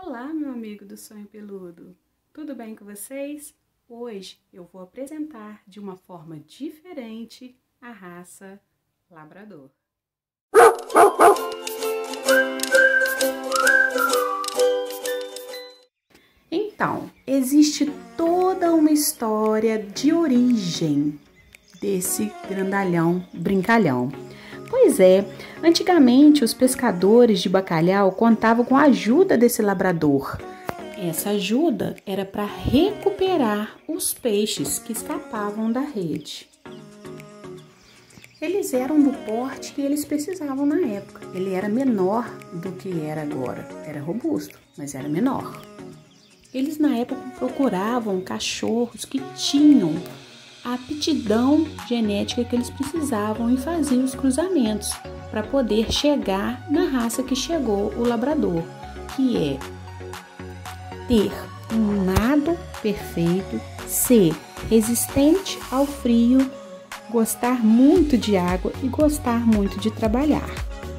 Olá, meu amigo do sonho peludo! Tudo bem com vocês? Hoje eu vou apresentar de uma forma diferente a raça labrador. Então, existe toda uma história de origem desse grandalhão brincalhão. Pois é, antigamente os pescadores de bacalhau contavam com a ajuda desse labrador. Essa ajuda era para recuperar os peixes que escapavam da rede. Eles eram do porte que eles precisavam na época. Ele era menor do que era agora. Era robusto, mas era menor. Eles na época procuravam cachorros que tinham a aptidão genética que eles precisavam e faziam os cruzamentos para poder chegar na raça que chegou o labrador, que é ter um nado perfeito, ser resistente ao frio, gostar muito de água e gostar muito de trabalhar.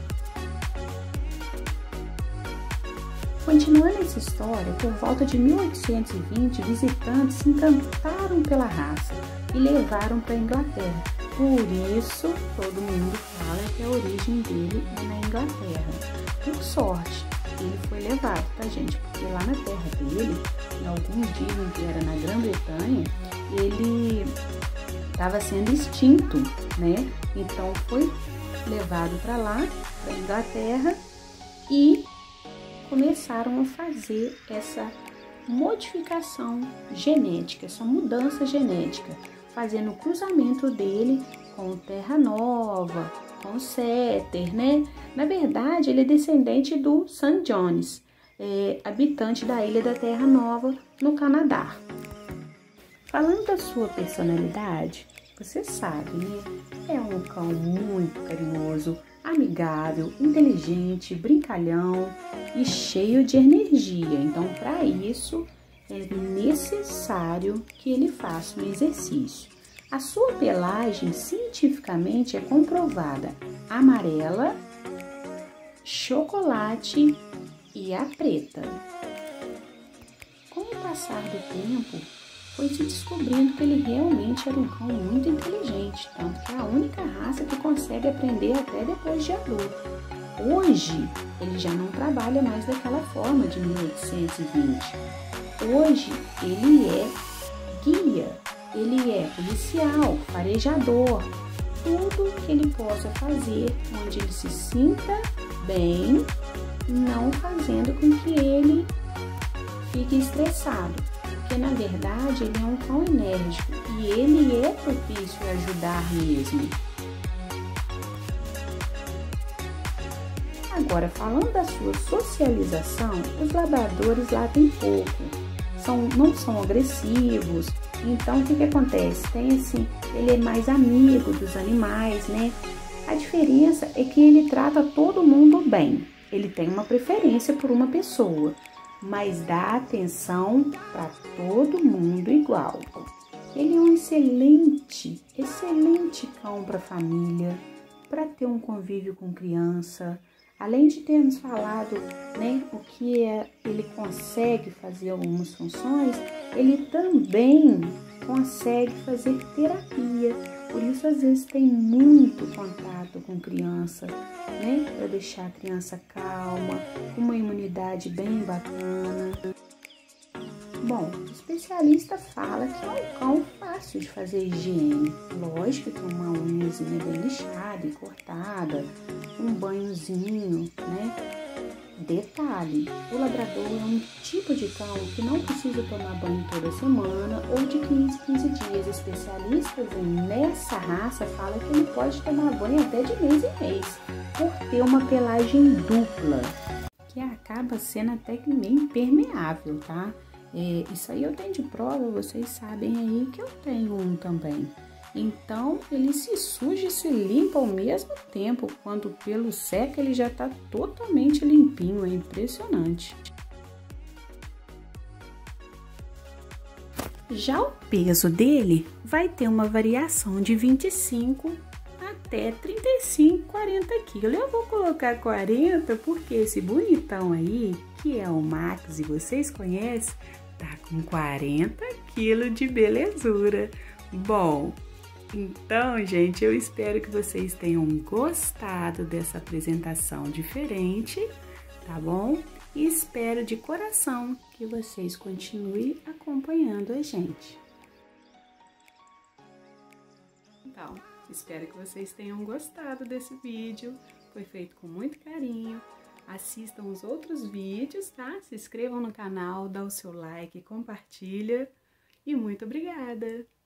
Continuando essa história, por volta de 1820, visitantes se encantaram pela raça e levaram para a Inglaterra. Por isso, todo mundo fala que a origem dele é na Inglaterra. Por sorte, ele foi levado, tá, gente? Porque lá na terra dele, em alguns dizem que era na Grã-Bretanha, ele estava sendo extinto, né? Então, foi levado para lá, para a Inglaterra, e começaram a fazer essa modificação genética, essa mudança genética, fazendo o cruzamento dele com Terra Nova, com Setter, né? Na verdade, ele é descendente do St. John's, habitante da ilha da Terra Nova, no Canadá. Falando da sua personalidade, você sabe, né? É um cão muito carinhoso, amigável, inteligente, brincalhão e cheio de energia. Então, para isso, é necessário que ele faça um exercício. A sua pelagem cientificamente é comprovada amarela, chocolate e a preta. Com o passar do tempo, foi se descobrindo que ele realmente era um cão muito inteligente, tanto que é a única raça que consegue aprender até depois de adulto. Hoje, ele já não trabalha mais daquela forma de 1820. Hoje, ele é guia, ele é policial, farejador, tudo que ele possa fazer onde ele se sinta bem, não fazendo com que ele fique estressado. Porque, na verdade, ele é um cão enérgico e ele é propício a ajudar mesmo. Agora, falando da sua socialização, os labradores latem pouco, não são agressivos. Então, o que acontece? Tem assim, ele é mais amigo dos animais, né? A diferença é que ele trata todo mundo bem. Ele tem uma preferência por uma pessoa, mas dá atenção para todo mundo igual. Ele é um excelente cão para a família, para ter um convívio com criança. Além de termos falado, né, o que ele consegue fazer algumas funções, ele também consegue fazer terapia. Por isso, às vezes, tem muito contato com criança, né? Para deixar a criança calma, com uma imunidade bem bacana. Bom, o especialista fala que é um cão fácil de fazer higiene. Lógico que uma unhazinha bem lixada e cortada, um banhozinho, né? Detalhe, o labrador é um tipo de cão que não precisa tomar banho toda semana ou de 15 dias. Especialistas nessa raça falam que ele pode tomar banho até de mês em mês, por ter uma pelagem dupla, que acaba sendo até que meio impermeável, tá? Isso aí eu tenho de prova, vocês sabem aí que eu tenho um também. Então, ele se suja e se limpa ao mesmo tempo. Quando o pelo seca, ele já tá totalmente limpinho, é impressionante. Já o peso dele vai ter uma variação de 25 até 35, 40 quilos. Eu vou colocar 40 porque esse bonitão aí, que é o Max e vocês conhecem, tá com 40 quilos de belezura. Bom, então, gente, eu espero que vocês tenham gostado dessa apresentação diferente, tá bom? E espero de coração que vocês continuem acompanhando a gente. Então, espero que vocês tenham gostado desse vídeo. Foi feito com muito carinho. Assistam os outros vídeos, tá? Se inscrevam no canal, dá o seu like, compartilha. E muito obrigada!